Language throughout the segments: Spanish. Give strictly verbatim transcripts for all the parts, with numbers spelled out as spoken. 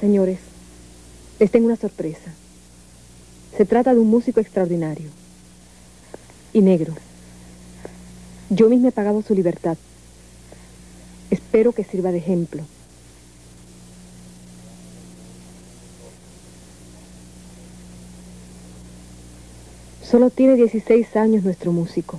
Señores, les tengo una sorpresa. Se trata de un músico extraordinario. Y negro. Yo misma he pagado su libertad. Espero que sirva de ejemplo. Solo tiene dieciséis años nuestro músico.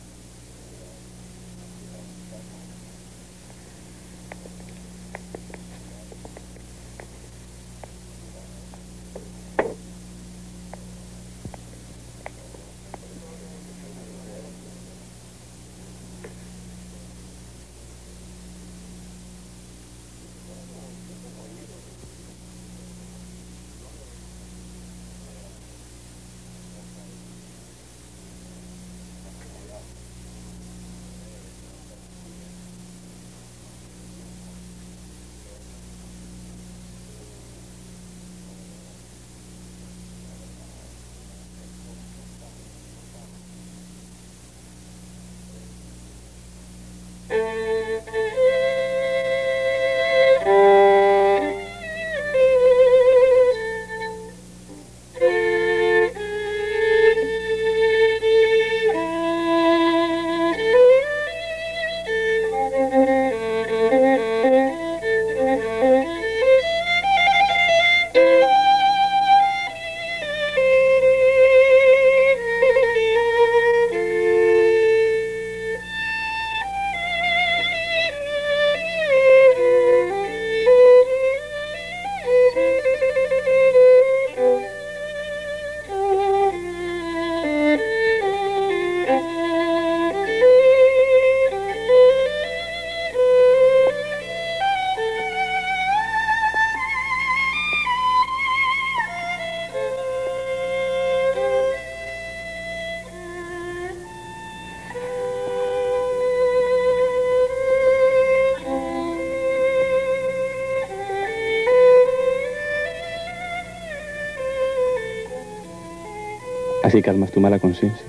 Así calmas tu mala conciencia.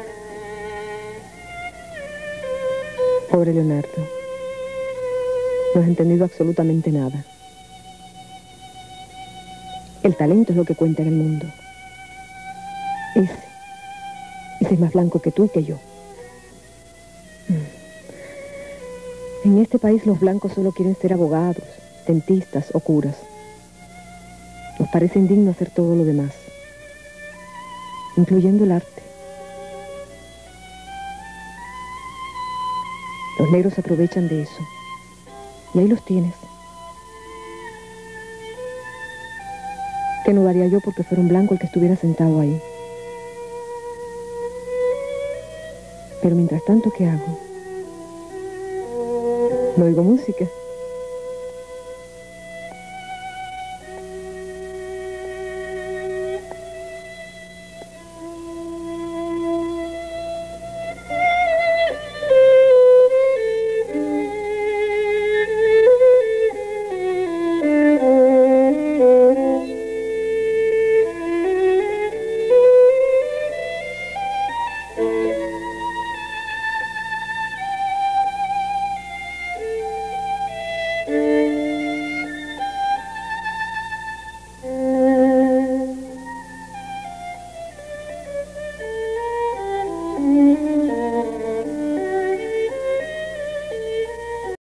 Pobre Leonardo. No has entendido absolutamente nada. El talento es lo que cuenta en el mundo. Ese. Ese es más blanco que tú y que yo. En este país los blancos solo quieren ser abogados, dentistas o curas. Nos parece indigno hacer todo lo demás, incluyendo el arte. Los negros se aprovechan de eso. Y ahí los tienes. ¿Qué no daría yo porque fuera un blanco el que estuviera sentado ahí? Pero mientras tanto, ¿qué hago? No oigo música.